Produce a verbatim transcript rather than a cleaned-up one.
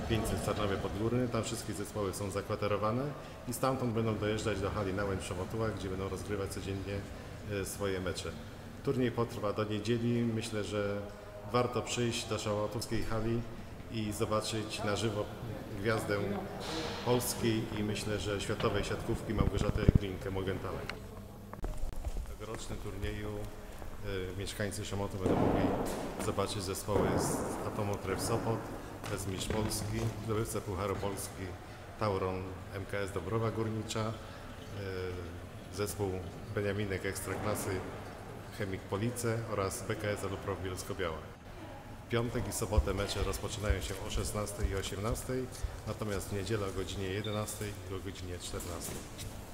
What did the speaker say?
Wieńcy w Tarnowie Podgórny. Tam wszystkie zespoły są zakwaterowane i stamtąd będą dojeżdżać do hali Nałęcz w Szomotułach, gdzie będą rozgrywać codziennie swoje mecze. Turniej potrwa do niedzieli. Myślę, że warto przyjść do szamotowskiej hali i zobaczyć na żywo gwiazdę polskiej i myślę, że światowej siatkówki Małgorzatę Glinkę-Morgenthalę. W tegorocznym turnieju y, mieszkańcy Szomotu będą mogli zobaczyć zespoły z Atomu Tref Sopot, Mistrz Polski, zdobywca Pucharu Polski Tauron M K S Dąbrowa Górnicza, y, zespół Beniaminek Ekstraklasy Chemik Police oraz B K S Aluprof Bielsko-Biała. W piątek i sobotę mecze rozpoczynają się o szesnastej i osiemnastej, natomiast w niedzielę o godzinie jedenastej i o godzinie czternastej.